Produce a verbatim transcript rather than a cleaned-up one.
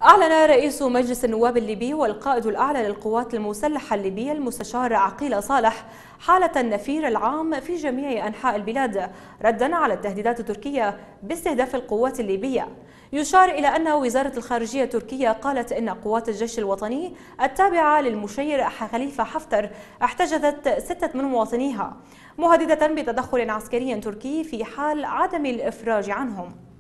أعلن رئيس مجلس النواب الليبي والقائد الأعلى للقوات المسلحة الليبية المستشار عقيل صالح حالة النفير العام في جميع أنحاء البلاد ردا على التهديدات التركية باستهداف القوات الليبية. يشار إلى أن وزارة الخارجية التركية قالت إن قوات الجيش الوطني التابعة للمشير خليفة حفتر احتجزت ستة من مواطنيها، مهددة بتدخل عسكري تركي في حال عدم الإفراج عنهم.